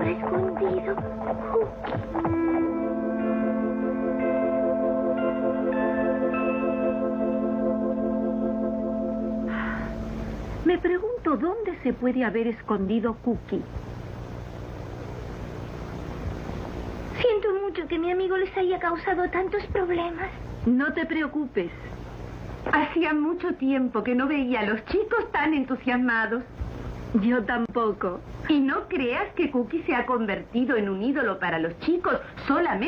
habrá escondido Cookie? Me pregunto dónde se puede haber escondido Cookie. Siento mucho que mi amigo les haya causado tantos problemas. No te preocupes. Hacía mucho tiempo que no veía a los chicos tan entusiasmados. Yo tampoco. Y no creas que Cookie se ha convertido en un ídolo para los chicos solamente